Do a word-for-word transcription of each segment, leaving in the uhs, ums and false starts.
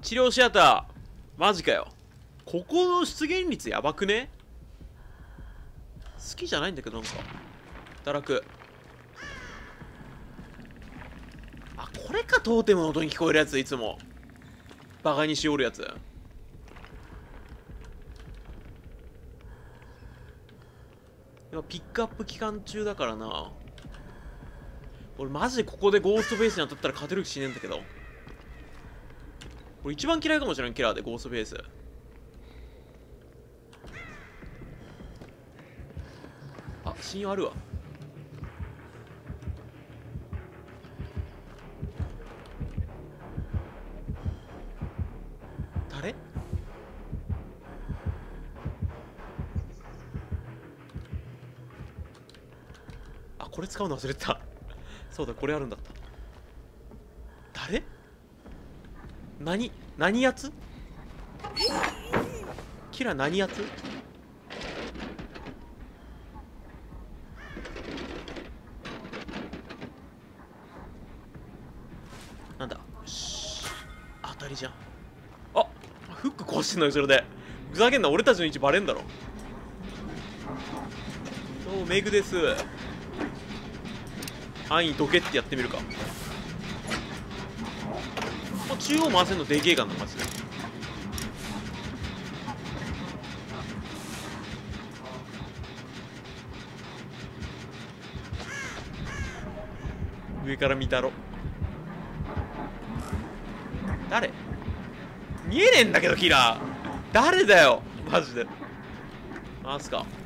治療シアターマジかよ。ここの出現率やばくね？好きじゃないんだけど、なんか堕落。あ、これか。トーテムの音に聞こえるやつ。いつもバカにしおるやつ。今ピックアップ期間中だからな。俺マジでここでゴーストフェイスに当たったら勝てる気しねえんだけど。俺一番嫌いかもしれん、キラーでゴーストフェイス。あ、信用あるわ。誰？あ、これ使うの忘れてた。そうだ、これあるんだった。誰？何何やつ？キラ何やつ？なんだ？よし、当たりじゃん。あ、フック壊してんの後ろで。ふざけんな、俺たちの位置バレんだろ。どうもメイクです。安易どけってやってみるか。中央回せんのでけえかな、マジで。上から見たろ。誰？見えねえんだけど、キラー誰だよマジで。回すか。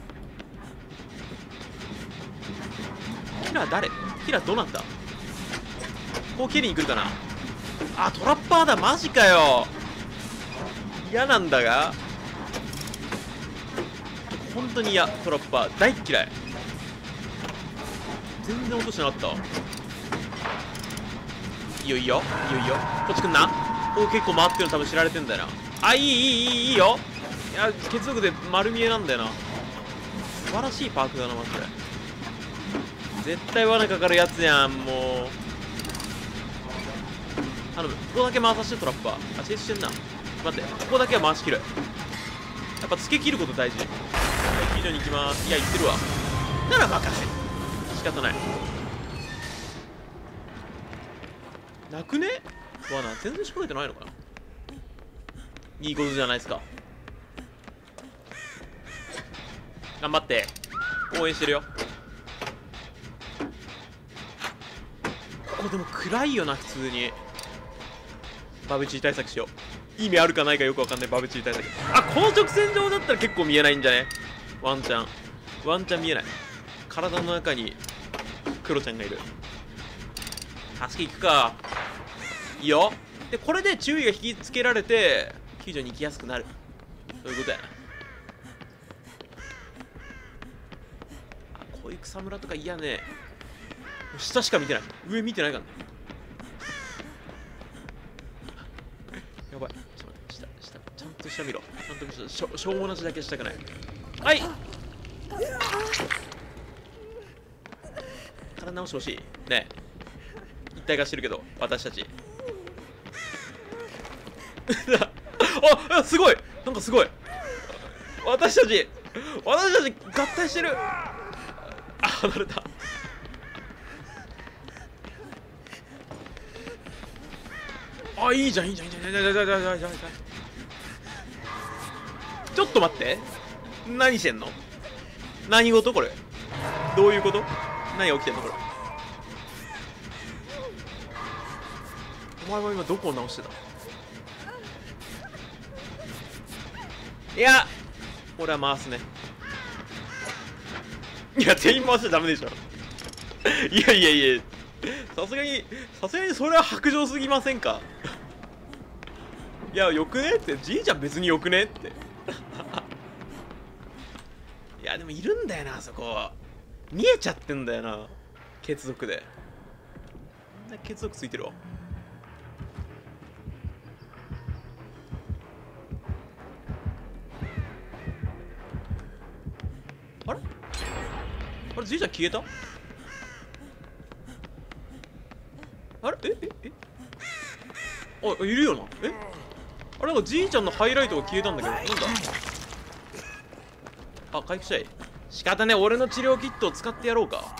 キラー誰？キラーどうなった？ここ蹴りに来るかな。あ、トラッパーだ。マジかよ。嫌なんだが、本当に嫌。トラッパー大っ嫌い。全然落としてなかったわ。いいよいいよいいよいいよ。こっち来んな。ここ結構回ってるの多分知られてんだよな。あ、いいいいいいいいよ。いや、血族で丸見えなんだよな。素晴らしいパークだな、マジで。絶対罠かかるやつやん、もう。頼む。ここだけ回させて、トラッパー。あ、チェイスしてんな。待って、ここだけは回し切る。やっぱつけ切ること大事。はい、非常に行きます。いや、行ってるわ。なら任せ。仕方ない。なくね？罠全然仕掛けてないのかな。いいことじゃないですか。頑張って。応援してるよ。ここでも暗いよな、普通に。バブチー対策しよう。意味あるかないかよくわかんないバブチー対策。あ、この直線上だったら結構見えないんじゃね？ワンチャン。ワンチャン見えない。体の中にクロちゃんがいる。助け行くか。いいよ。で、これで注意が引きつけられて、救助に行きやすくなる。そういうことやな。あ、こういう草むらとか嫌ね。下しか見てない。上見てないからね。やばい。ちょっと待って、下、下。ちゃんと下見ろ。ちゃんと見ろ。しょ、しょうもなしだけしたくない。はい。体直してほしい。ねえ。一体化してるけど、私たち。あ、あ、すごい。なんかすごい。私たち、私たち合体してる。あ、離れた。あ、いいじゃん、いいじゃん、いいじゃん、いいじゃん、いいじゃん、いいじゃん、いいじゃん、いいじゃん。ちょっと待って。何してんの？何事これ？どういうこと？何が起きてんのこれ？お前は今どこを直してた？いや、俺は回すね。いや、全員回しちゃダメでしょ。いやいやいや、さすがに、さすがにそれは白状すぎませんか？いや、よくねって、じいちゃん別によくねって。いや、でもいるんだよな、あそこ。見えちゃってんだよな。血族で。みんな血族ついてるわ。あれあれ、じいちゃん消えた？あれえええあ、いるよな。えあれなんかじいちゃんのハイライトが消えたんだけど、なんだ。あ、回復したい。仕方ね、俺の治療キットを使ってやろうか。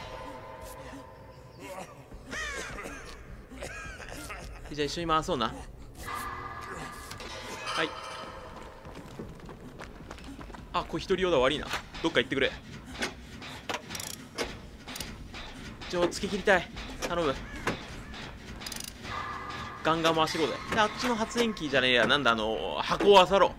じゃあ一緒に回そうな。はい。あ、これ一人用だ。悪いな。どっか行ってくれ。ちょ、つけ切りたい。頼む。ガンガン回していこうぜ。で、あっちの発煙機じゃねえや。なんだ、あのー、箱を漁ろう。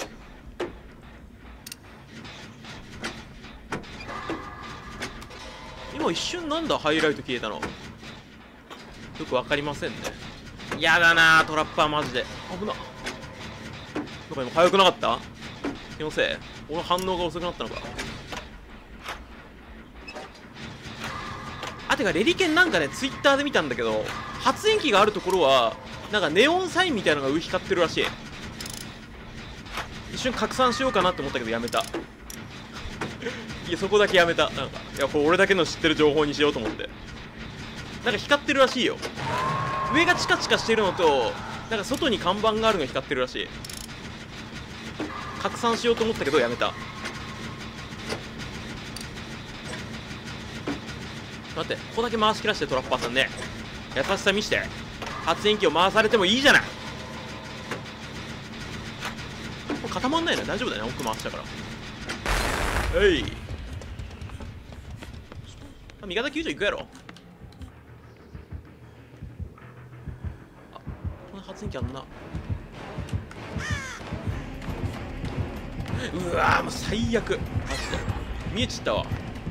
今一瞬なんだハイライト消えたの。よくわかりませんね。やだなトラッパーマジで。危な。なんか今速くなかった？気のせい？俺反応が遅くなったのか。あ、てかレリケンなんかね、ツイッターで見たんだけど、発煙機があるところはなんかネオンサインみたいなのが上光ってるらしい。一瞬拡散しようかなって思ったけどやめた。いや、そこだけやめた。なんかいや、これ俺だけの知ってる情報にしようと思って。なんか光ってるらしいよ。上がチカチカしてるのと、なんか外に看板があるのが光ってるらしい。拡散しようと思ったけどやめた。待って、ここだけ回し切らしてトラッパーさんね。優しさ見して。発煙機を回されてもいいじゃない。これ固まんないの大丈夫だよね、奥回したから。えい。味方救助行くやろ。あ、この発煙機あんな。うわーもう最悪マジで見えちったわ。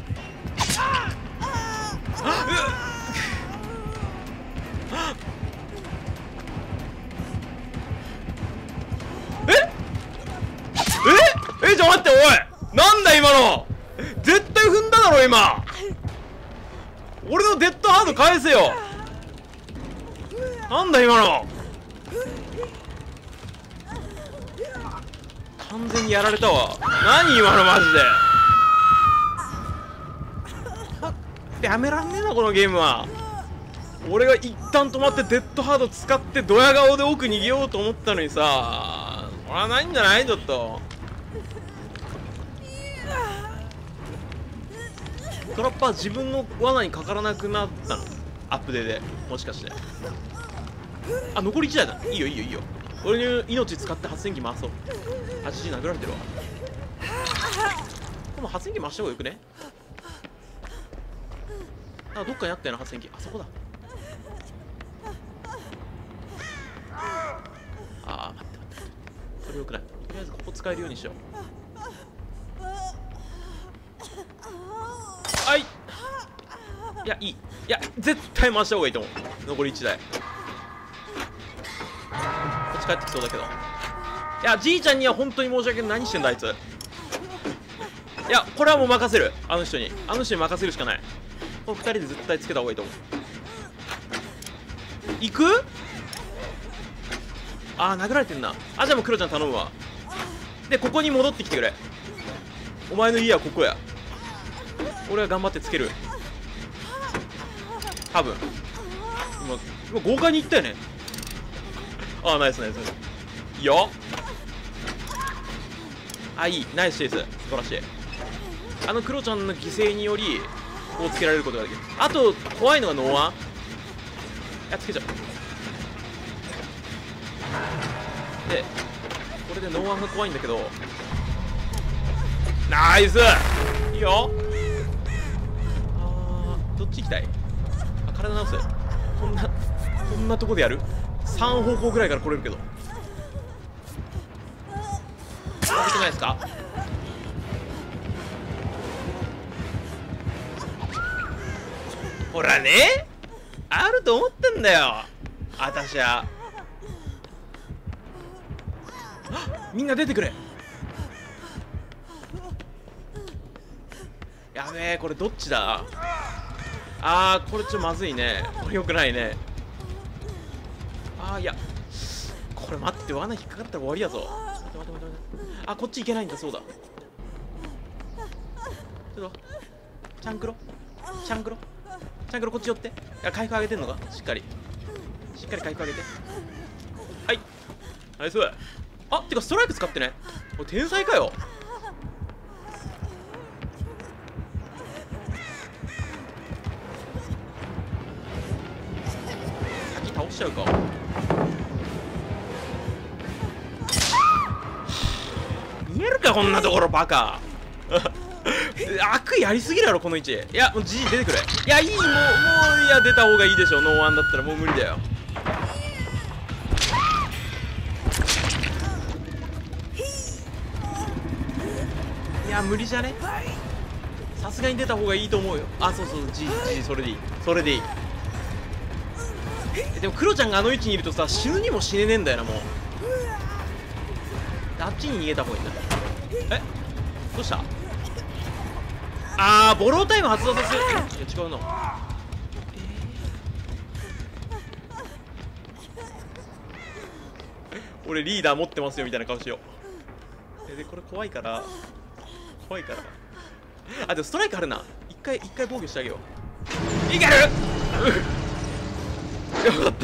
えええちょ待って、おいなんだ今の。絶対踏んだだろ今。俺のデッドハード返せよ。なんだ今の。完全にやられたわ。何今のマジで。やめらんねえなこのゲームは。俺が一旦止まってデッドハード使ってドヤ顔で奥逃げようと思ったのにさ、これはないんじゃないちょっと。トラッパー自分の罠にかからなくなったのアップデーでもしかして。あ、残りいちだいだ。いいよいいよいいよ。俺の命使って発電機回そう。はちじゅう殴られてるわ。でも発電機回した方がよくね。あ、どっかにあったよな発電機。あそこだ。あー待って待って、それよくない。とりあえずここ使えるようにしよう。はい。いやいい。いや絶対回した方がいいと思う。残りいちだい。こっち帰ってきそうだけど。いやじいちゃんには本当に申し訳ない。何してんだあいつ。いやこれはもう任せる。あの人にあの人に任せるしかない。このふたりで絶対つけた方がいいと思う。行く。あー殴られてんな。あ、じゃあもうクロちゃん頼むわ。でここに戻ってきてくれ。お前の家はここや。俺は頑張ってつける。多分今今豪快にいったよね。ああナイスナイスナイス。いいよ。あ、いいナイスチェイス、素晴らしい。あのクロちゃんの犠牲によりこうつけられることができる。あと怖いのがノーワン。いやつけちゃう。でこれでノーワンが怖いんだけど。ナイスいいよ。あーどっち行きたい。あ、体直す。こんなこんなとこでやる。さん方向ぐらいから来れるけど。危くないですか。ほらね、あると思ってんだよあたしゃ。みんな出てくれ。やべえこれどっちだ。あーこれちょっとまずいね。これよくないね。あーいやこれ待って、罠引っかかったら終わりやぞ。待って待って待って待って。あ、こっち行けないんだ。そうだ。ちょっとチャンクロチャンクロチャンクロこっち寄って。いや回復上げてんのか。しっかりしっかり回復上げて。 ナイス。あ、てかストライク使ってね。おい天才かよ。先倒しちゃうか。見えるかこんなところバカ。悪やりすぎるやろこの位置。いやもう G 出てくれ。いやいい、もうもういや出た方がいいでしょ。ノーワンだったらもう無理だよ。いや無理じゃね。さすがに出た方がいいと思うよ。あそうそう G G それでいい、それでいい。でもクロちゃんがあの位置にいるとさ、死ぬにも死ねねえんだよな。もうあっちに逃げた方がいいんだ。えどうした。あーボロータイム発動させる。いや違うな。えー、俺リーダー持ってますよみたいな顔しよう。でこれ怖いから怖いからあでもストライクあるな。一回一回防御してあげよう。いけるよかった。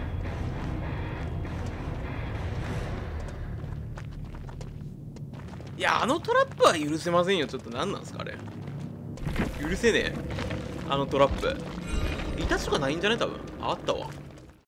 いやあのトラップは許せませんよ。ちょっと何なんですかあれ。許せねえあのトラップ。イタチとかないんじゃね多分。あったわ。